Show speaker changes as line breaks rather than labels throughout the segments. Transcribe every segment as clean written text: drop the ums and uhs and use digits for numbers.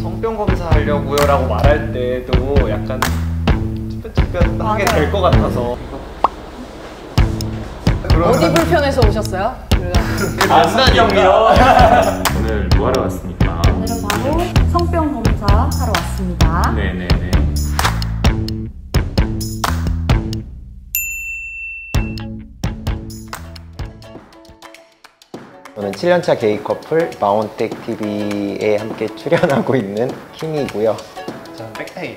성병 검사하려고요 라고 말할 때도 약간 찌뿌찌뿌하게 될 것 같아서.
어디 불편해서 오셨어요?
성병이요.
오늘 뭐 하러 왔습니까?
오늘은 바로 성병 검사 하러 왔습니다.
네네네.
저는 7년차 게이 커플 마운텍 TV에 함께 출연하고 있는 킹이고요.
저는 백테이.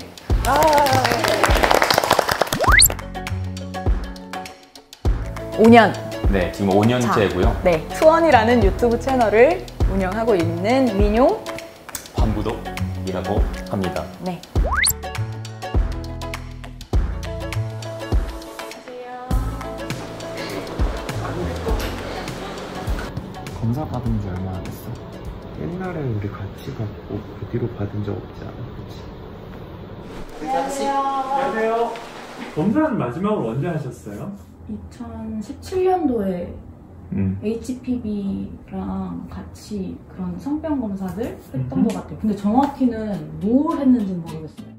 5년.
네, 지금 5년째고요.
네, 투원이라는 유튜브 채널을 운영하고 있는 민용.
반부독이라고 합니다.
네.
검사 받은 지 얼마나 됐어?
옛날에 우리 같이 받고 그 뒤로 받은 적 없지 않아? 그치?
안녕하세요.
검사는 마지막으로 언제 하셨어요?
2017년도에 HPV랑 같이 그런 성병 검사를 했던 것 같아요. 근데 정확히는 뭘 했는지는 모르겠어요.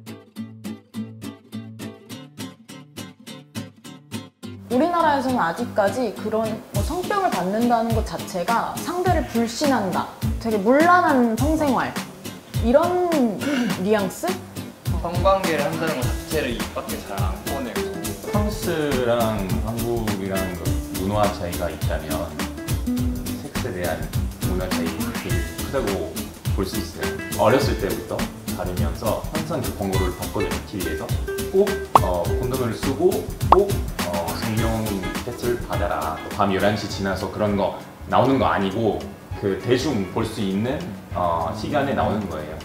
우리나라에서는 아직까지 그런 뭐 성병을 받는다는 것 자체가 상대를 불신한다, 되게 문란한 성생활, 이런 뉘앙스?
성관계를 한다는 것 자체를 입 밖에 잘 안 꺼내고.
프랑스랑 한국이랑 그 문화 차이가 있다면 섹스에 대한 문화 차이 되게 크다고 볼 수 있어요. 어렸을 때부터 다니면서 항상 그 광고를 봤거든요, TV에서. 꼭 콘돔을 쓰고 꼭 성명 테스트를 받아라. 밤 11시 지나서 그런 거 나오는 거 아니고 그 대중 볼 수 있는 시간에 나오는 거예요.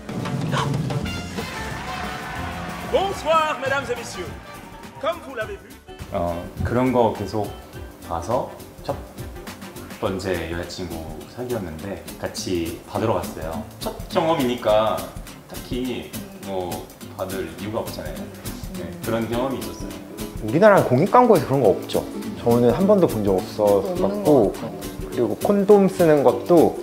Bonsoir, mesdames et messieurs. Comme vous l'avez vu.
그런 거 계속 봐서 첫 번째 여자친구 사귀었는데 같이 받으러 갔어요. 첫 경험이니까 딱히 뭐 받을 이유가 없잖아요. 네, 그런 경험이 있었어요.
우리나라는 공익 광고에서 그런 거 없죠. 저는 한 번도 본 적 없었고, 그리고 콘돔 쓰는 것도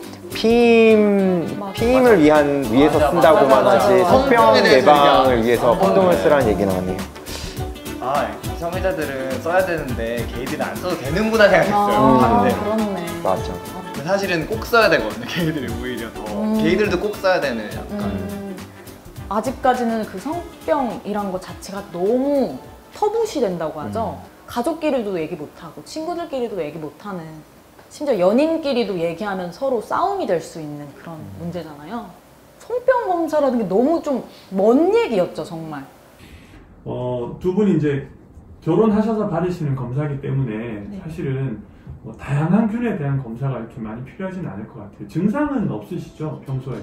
피임을 위해서 쓴다고만 하지 성병 예방을 위해서 콘돔을 쓰라는 얘기는 아니에요.
아, 성애자들은 써야 되는데 게이들은 안 써도 되는구나 생각했어요.
그렇네.
맞아.
근데 사실은 꼭 써야 되거든요. 게이들이 오히려 더. 게이들도 꼭 써야 되는 약간.
아직까지는 그 성병이란 것 자체가 너무 터부시된다고 하죠. 가족끼리도 얘기 못하고 친구들끼리도 얘기 못하는, 심지어 연인끼리도 얘기하면 서로 싸움이 될 수 있는 그런 문제잖아요. 성병 검사라는 게 너무 좀 먼 얘기였죠, 정말.
두 분이 이제 결혼하셔서 받으시는 검사이기 때문에 사실은 뭐 다양한 균에 대한 검사가 이렇게 많이 필요하지는 않을 것 같아요. 증상은 없으시죠, 평소에?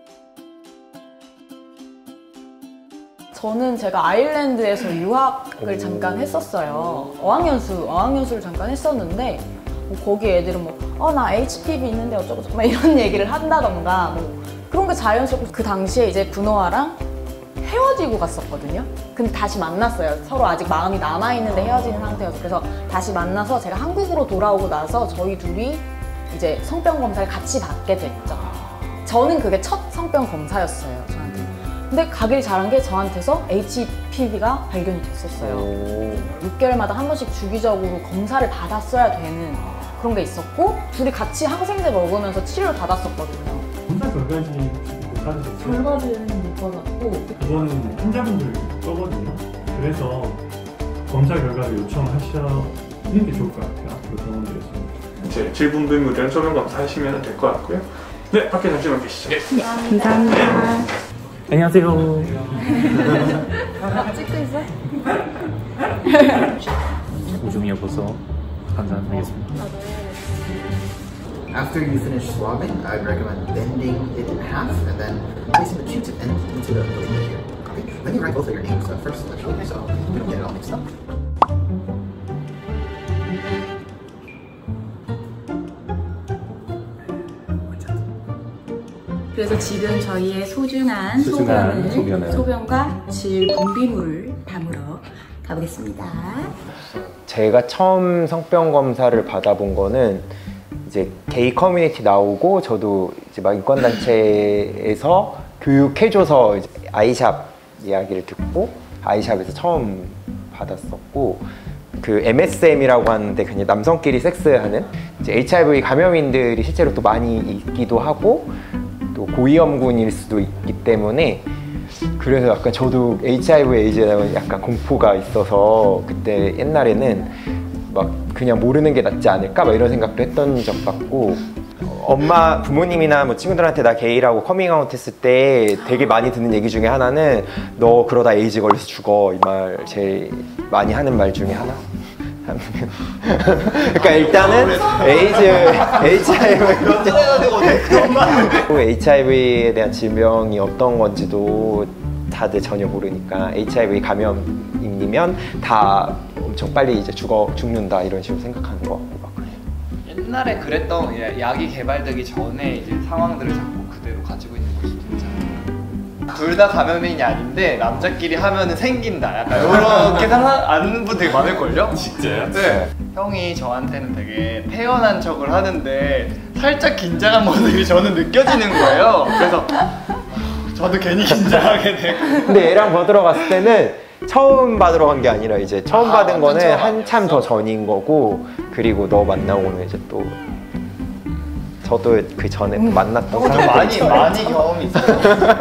저는 제가 아일랜드에서 유학을 잠깐 했었어요. 어학연수를 잠깐 했었는데 뭐 거기 애들은 나 HPV 있는데 어쩌고 막 이런 얘기를 한다던가 뭐 그런 게 자연스럽고, 그 당시에 이제 분호아랑 헤어지고 갔었거든요. 근데 다시 만났어요. 서로 아직 마음이 남아있는데 헤어지는 상태여서. 그래서 다시 만나서 제가 한국으로 돌아오고 나서 저희 둘이 이제 성병 검사를 같이 받게 됐죠. 저는 그게 첫 성병 검사였어요, 저한테. 근데 가길 잘한 게 저한테서 HPV가 발견이 됐었어요. 6개월마다 한 번씩 주기적으로 검사를 받았어야 되는 그런 게 있었고, 둘이 같이 항생제 먹으면서 치료를 받았었거든요.
검사 결과지 못 받으셨죠?
결과지는 못 받았고,
그거는 환자분들 거거든요. 그래서 검사 결과를 요청하시는 게 좋을 것 같아요, 앞으로 병원들에서. 이제 질분비물이랑 소변 검사하시면 될 것 같고요. 네, 밖에 잠시만 계시죠.
감사합니다.
안녕하세요.
찍고 있어요?
오줌이 없어서 감사드리겠습니다.
After you finish swabbing, I'd recommend bending it in half and then placing the Q-tip end into the liquid here. Okay? Let me write both of your names first, actually, so we don't get it all mixed up.
그래서 지금 저희의 소중한 소변과 질 분비물을 담으러 가보겠습니다.
제가 처음 성병 검사를 받아본 거는 이제 게이 커뮤니티 나오고, 저도 이제 막 인권단체에서 교육해줘서 이제 아이샵 이야기를 듣고 아이샵에서 처음 받았었고, 그 MSM이라고 하는데 그냥 남성끼리 섹스하는 이제 HIV 감염인들이 실제로 또 많이 있기도 하고 또 고위험군일 수도 있기 때문에, 그래서 약간 저도 HIV 에이즈에 약간 공포가 있어서 그때 옛날에는 막 그냥 모르는 게 낫지 않을까 막 이런 생각도 했던 적 같고, 엄마 부모님이나 뭐 친구들한테 나 게이라고 커밍아웃 했을 때 되게 많이 듣는 얘기 중에 하나는 너 그러다 에이즈 걸려서 죽어, 이 말 제일 많이 하는 말 중에 하나. 그러니까 일단은 HIV에 대한 질병이 어떤 건지도 다들 전혀 모르니까 HIV 감염이면 다 엄청 빨리 이제 죽는다 이런 식으로 생각하는 것 같고 막 그래요.
옛날에 그랬던 약이 개발되기 전에 이제 상황들을 자꾸 그대로 가지고 있는 걸 수도 있잖아요. 둘 다 감염인이 아닌데 남자끼리 하면은 생긴다, 약간 이렇게 아는 분들이 많을걸요?
진짜요?
네. 형이 저한테는 되게 태연한 척을 하는데 살짝 긴장한 모습이 저는 느껴지는 거예요. 그래서 저도 괜히 긴장하게 되고.
근데 얘랑 받으러 갔을 때는 처음 받으러 간 게 아니라 이제 처음 받은 거는 한참 더 전인 거고, 그리고 너 만나고는 이제 또 저도 그 전에 만났던
사람들이 많이 경험이 있어요.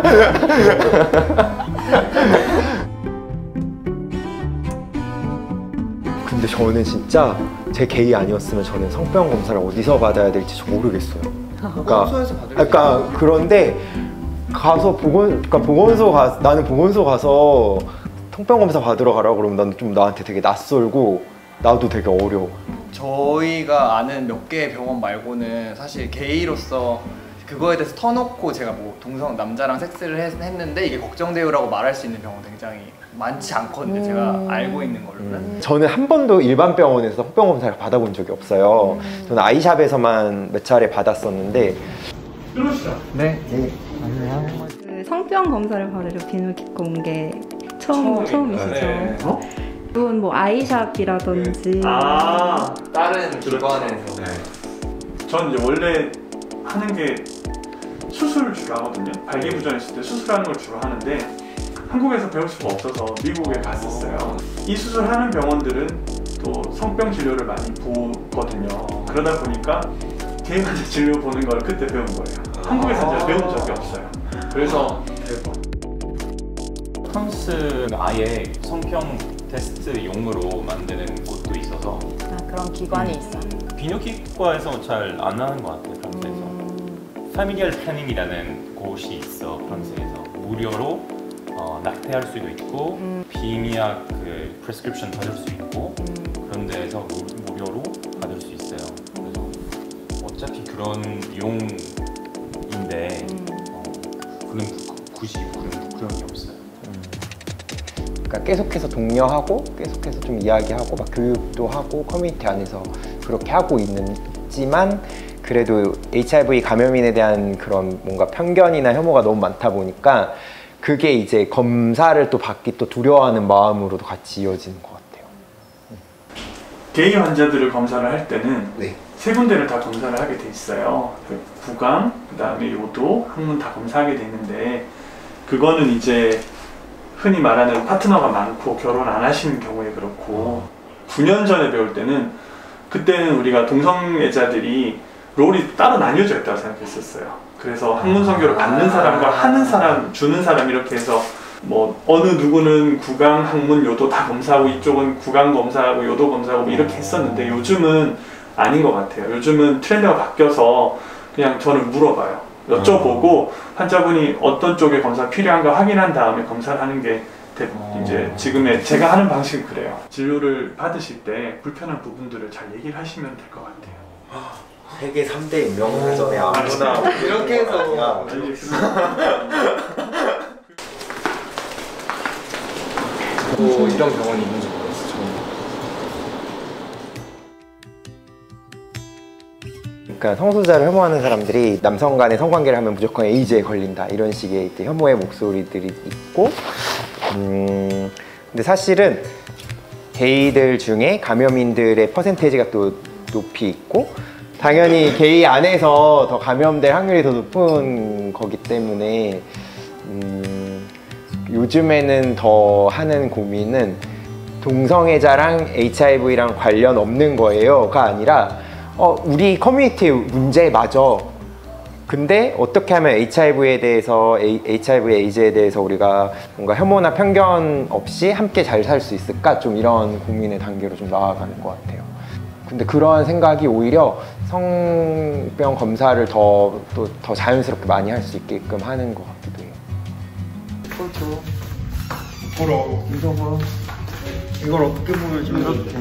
근데 저는 진짜 제 게이 아니었으면 저는 성병 검사를 어디서 받아야 될지 모르겠어요. 그러니까 그런데 가서 나는 보건소 가서 성병 검사 받으러 가라고 그러면 나는 좀 나한테 되게 낯설고 나도 되게 어려워.
저희가 아는 몇 개의 병원 말고는 사실 게이로서 그거에 대해서 터놓고 제가 뭐 남자랑 섹스를 했는데 이게 걱정돼요라고 말할 수 있는 병원 굉장히 많지 않거든요. 제가 알고 있는 걸로는.
저는 한 번도 일반 병원에서 성병 검사를 받아본 적이 없어요. 저는 아이샵에서만 몇 차례 받았었는데.
들어오시죠.
네.
안녕.
그 성병 검사를 받으러 비누기과 온 게 처음이시죠?
네.
그건 뭐 아이샵이라든지
다른 기관에서.
전 이제 원래 하는 게 수술을 주로 하거든요. 발기부전했을 때 수술하는 걸 주로 하는데 한국에서 배울 수가 없어서 미국에 갔었어요. 이 수술하는 병원들은 또 성병 진료를 많이 보거든요. 그러다 보니까 게이 환자 진료 보는 걸 그때 배운 거예요. 한국에서 제가 배운 적이 없어요. 그래서
프랑스는 아예 성병 테스트용으로 만드는 곳도 있어서
그런 기관이 있어요.
비뇨기과에서 잘 안 하는 것 같아요, 프랑스에서. 패밀리얼 플래닝이라는 곳이 있어, 프랑스에서. 무료로 낙태할 수도 있고 비미약 그 프레스크립션 받을 수 있고 그런 데에서 무료로 받을 수 있어요. 그래서 어차피 그런 용인데 굳이 그런 게 없어요.
그러니까 계속해서 독려하고 계속해서 좀 이야기하고 막 교육도 하고 커뮤니티 안에서 그렇게 하고 있지만 그래도 HIV 감염인에 대한 그런 뭔가 편견이나 혐오가 너무 많다 보니까 그게 이제 검사를 또 받기 또 두려워하는 마음으로도 같이 이어지는 것 같아요.
게이 환자들을 검사를 할 때는
네.
세 군데를 다 검사를 하게 돼 있어요. 구강, 그 다음에 요도, 항문 다 검사하게 되는데 그거는 이제 흔히 말하는 파트너가 많고 결혼 안 하시는 경우에 그렇고 9년 전에 배울 때는 그때는 우리가 동성애자들이 롤이 따로 나뉘어져 있다고 생각했었어요. 그래서 항문 성교를 받는 사람과 하는 사람, 주는 사람 이렇게 해서 뭐 어느 누구는 구강, 항문, 요도 다 검사하고 이쪽은 구강 검사하고 요도 검사하고 뭐 이렇게 했었는데 요즘은 아닌 것 같아요. 요즘은 트렌드가 바뀌어서 그냥 저는 물어봐요. 여쭤보고 환자분이 어떤 쪽에 검사 필요한가 확인한 다음에 검사를 하는 게 이제 지금의 제가 하는 방식은 그래요. 진료를 받으실 때 불편한 부분들을 잘 얘기를 하시면 될 것 같아요.
세계 3대 명문점에 아무나
이렇게 해서 이런 병원이 있는 줄 몰랐어요.
그러니까 성소수자를 혐오하는 사람들이 남성 간의 성관계를 하면 무조건 에이즈에 걸린다 이런 식의 혐오의 목소리들이 있고 근데 사실은 게이들 중에 감염인들의 퍼센테이지가 또 높이 있고 당연히 게이 안에서 더 감염될 확률이 더 높은 거기 때문에 요즘에는 더 하는 고민은 동성애자랑 HIV랑 관련 없는 거예요가 아니라 우리 커뮤니티 문제 맞아. 근데 어떻게 하면 HIV에 대해서 HIV 에이즈에 대해서 우리가 뭔가 혐오나 편견 없이 함께 잘 살 수 있을까? 좀 이런 고민의 단계로 좀 나아가는 것 같아요. 근데 그런 생각이 오히려 성병 검사를 더 자연스럽게 많이 할 수 있게끔 하는 것 같기도 해요.
그렇죠. 보러 이거 이걸 어떻게 보면 좀 이렇게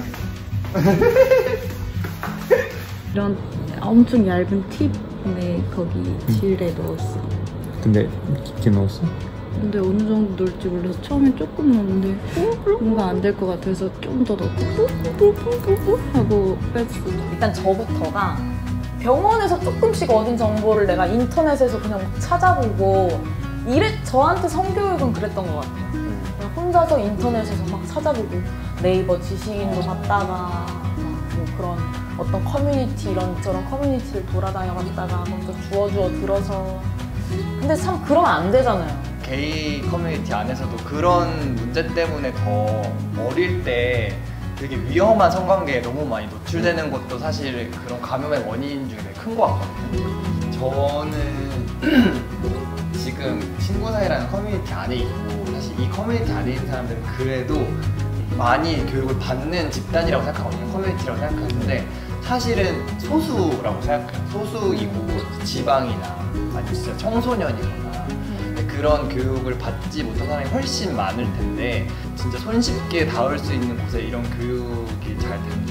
이런 엄청 얇은 팁에 거기 딜에 넣었어.
근데 깊게 넣었어?
근데 어느 정도 넣을지 몰라서 처음엔 조금 넣었는데 뭔가 안 될 것 같아서 좀 더 넣고 뿌뿌뿌뿌뿌 하고 뺐어.
일단 저부터가 병원에서 조금씩 얻은 정보를 내가 인터넷에서 그냥 막 찾아보고 저한테 성교육은 그랬던 것 같아요. 그냥 혼자서 인터넷에서 막 찾아보고 네이버 지식인도 봤다가 뭐 그런 어떤 커뮤니티 이런저런 커뮤니티를 돌아다녀봤다가 먼저 주워 들어서 근데 참 그러면 안 되잖아요.
게이 커뮤니티 안에서도 그런 문제 때문에 더 어릴 때 되게 위험한 성관계에 너무 많이 노출되는 것도 사실 그런 감염의 원인 중에 큰 것 같거든요. 저는 지금 친구 사이라는 커뮤니티 안에 있고 사실 이 커뮤니티 안에 있는 사람들은 그래도 많이 교육을 받는 집단이라고 생각하거든요. 커뮤니티라고 생각하는데 사실은 소수라고 생각해요. 소수이고 지방이나 아니면 진짜 청소년이거나 그런 교육을 받지 못한 사람이 훨씬 많을 텐데 진짜 손쉽게 닿을 수 있는 곳에 이런 교육이 잘 되는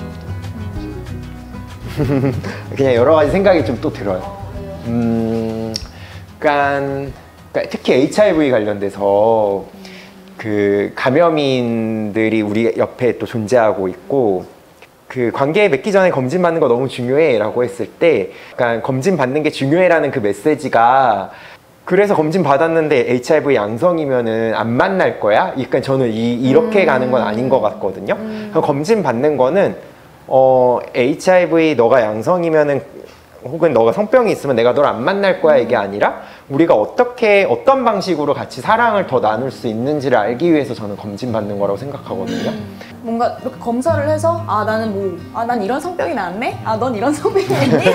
경우도
그냥 여러 가지 생각이 좀 또 들어요. 그러니까 특히 HIV 관련돼서 그 감염인들이 우리 옆에 또 존재하고 있고 그 관계 맺기 전에 검진 받는 거 너무 중요해 라고 했을 때 그러니까 검진 받는 게 중요해 라는 그 메시지가 그래서 검진 받았는데 HIV 양성이면은 안 만날 거야? 그러니까 저는 이렇게 가는 건 아닌 것 같거든요. 검진 받는 거는 HIV 너가 양성이면은 혹은 너가 성병이 있으면 내가 널 안 만날 거야 이게 아니라 우리가 어떤 방식으로 같이 사랑을 더 나눌 수 있는지를 알기 위해서 저는 검진 받는 거라고 생각하거든요.
뭔가 이렇게 검사를 해서 난 이런 성병이 나왔네? 넌 이런 성병이 있니?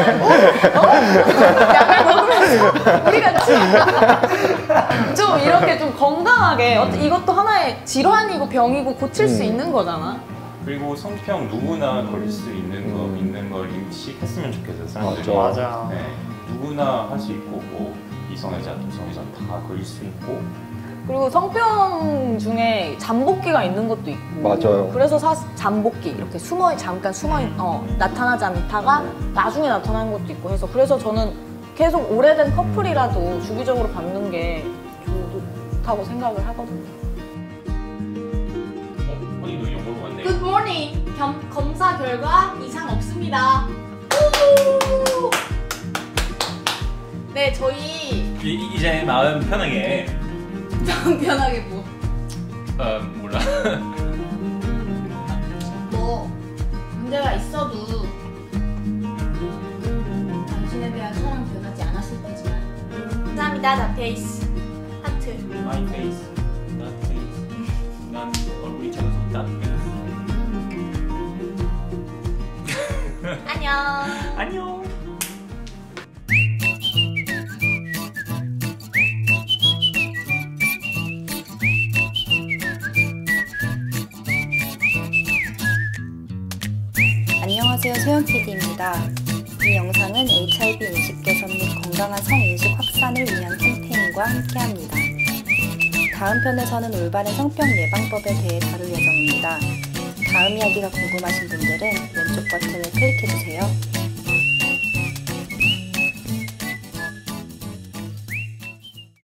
약간 그러면서 우리 같이 좀 이렇게 좀 건강하게 이것도 하나의 질환이고 병이고 고칠 수 있는 거잖아.
그리고 성병 누구나 걸릴 수 있는 걸 인식했으면 좋겠어요, 사람들이.
맞아.
네, 누구나 할 수 있고 뭐 이성애자, 동성애자 다 걸릴 수 있고.
그리고 성병 중에 잠복기가 있는 것도 있고.
맞아요.
그래서 잠복기 이렇게 잠깐 나타나지 않다가 나중에 나타나는 것도 있고 해서 그래서 저는 계속 오래된 커플이라도 주기적으로 받는 게 좋다고 생각을 하거든요.
Good morning. 검사 결과 이상 없습니다. 네, 저희
이제 마음 편하게.
마음 편하게 뭐?
몰라.
뭐 문제가 있어도 당신에 대한 사랑 변하지 않았을 테지만. 감사합니다, 나페이스. 하트.
My face, not face. 난 얼굴이 작아서 not face.
안녕.
안녕.
안녕하세요, 소연PD입니다. 이 영상은 HIV 인식 개선 및 건강한 성인식 확산을 위한 캠페인과 함께합니다. 다음 편에서는 올바른 성병 예방법에 대해 다룰 예정입니다. 다음 이야기가 궁금하신 분들은 왼쪽 버튼을 클릭해주세요.